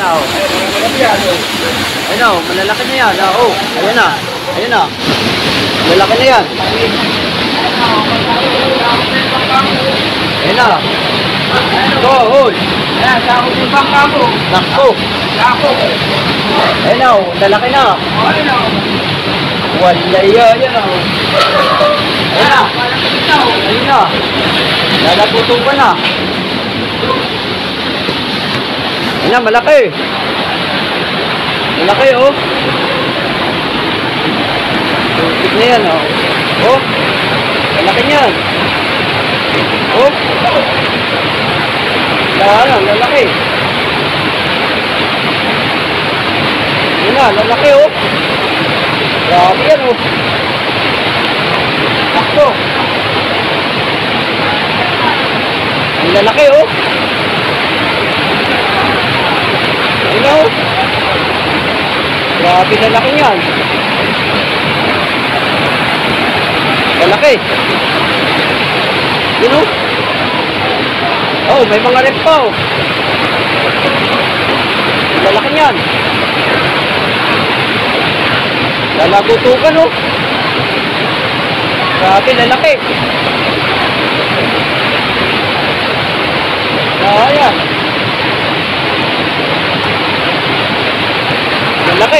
na, oh. Ayun na, oh. Malalaki na yan. Oh, ayun na. Ayun na. Malalaki na yan. Ayun na. Go, hold. Ayan, sako yung bangka mo. Nakso. Sako. Ayun na, oh. Lalaki na. Ayun na. Wala yan, yan, oh. Ayun na. Ayun na. Lalaputo ka na. Ayun na, malaki. Malaki, oh. Tupik na yan, oh. Oh. Malaki niyan. Oh. Lalaki. Ayun na, lalaki, oh. Grabe yan, oh. Akto. Ang lalaki, oh. Ayun na, oh. Grabe lalaki yan. Lalaki. Yun, oh. Oh, may mga rep pa, oh. Lalaki yan. Lalagutukan, oh. Grabe, lalaki. Ayan. Lalaki.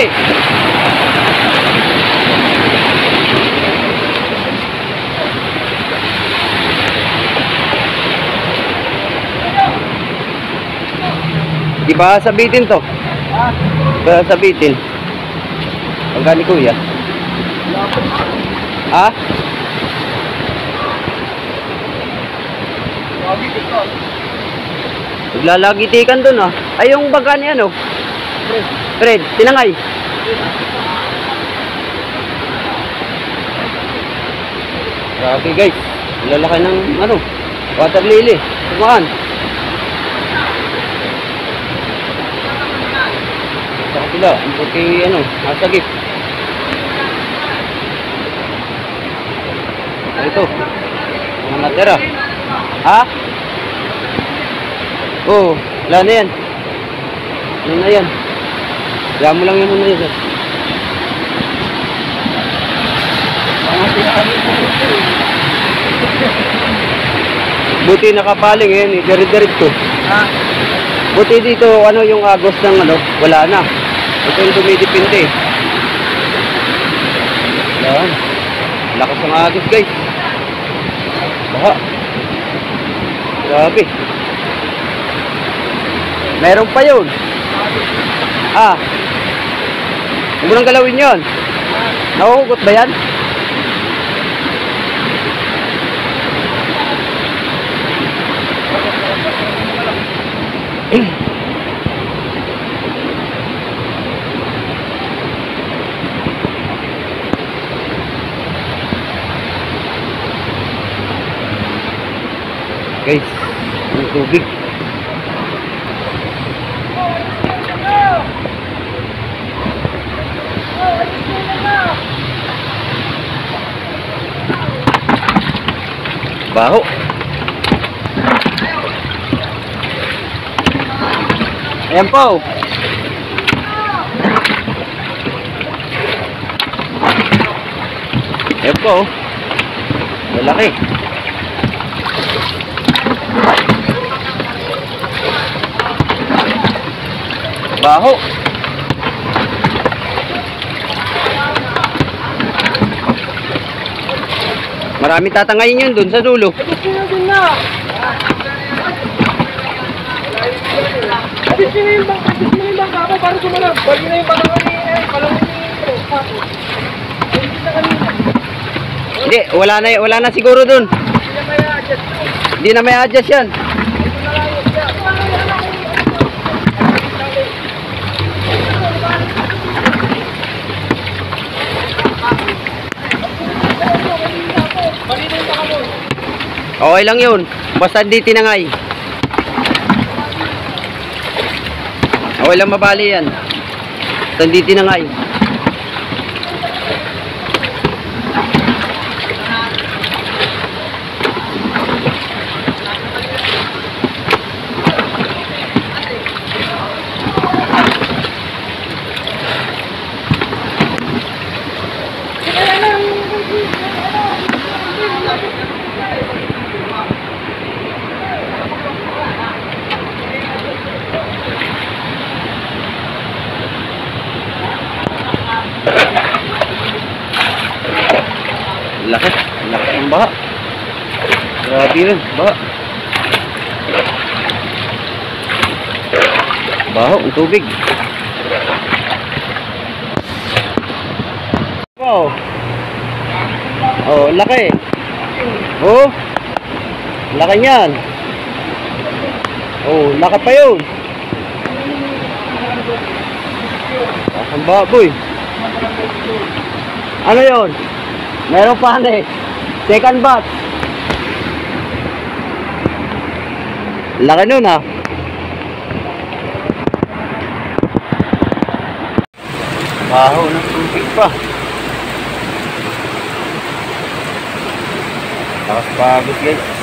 Di ba sabitin to? Ba sabitin? Pagka ni kuya. Ha? Naglalagitikan dun, ah. Ay, yung baga ni ano? Fred, tinangay. Grabe, guys. Lalaki ng ano? Water lily. Tumaan. Sa kapila, ang puti ano, masagip. Ito. Mga natira. Ha? Oo, wala na yan. Ano na yan? Kaya mo lang yan muna yan, sir. Buti nakapaling yan, dirit-dirit Ha? Buti dito, ano yung agos ng ano, wala na. Ito yung dumidipinde. Yan. Lakas ng agos, guys. Baka. Grabe. Meron pa yun. Ah. Huwag mo nang galawin yun. Nahuhugot ba yan? Guys, ang tubig. Baho. Ayan po. Ayan po. Malaki. Baho. Marami tatangayin yun dun sa dulo. Gusto nyo din na. Gusto nyo yung bangka mo para sumalag. Bali na yung bangka kanina. Palawin nyo yung sapo. Hindi, wala na siguro dun. Hindi na may adjust yan. Okay lang yun. Basta di tinangay. Okay lang mabali yan. Basta di tinangay. Laki. Laki ng baha. Grabe rin. Baha. Baho ang tubig. Wow. Oh, laki. Oh. Laki niyan. Oh, laki pa yun. Ang baboy. Ano yun? Meron pa eh. Second bat. Laki nun ha. Baho ng tubig pa. Lakas pagod guys.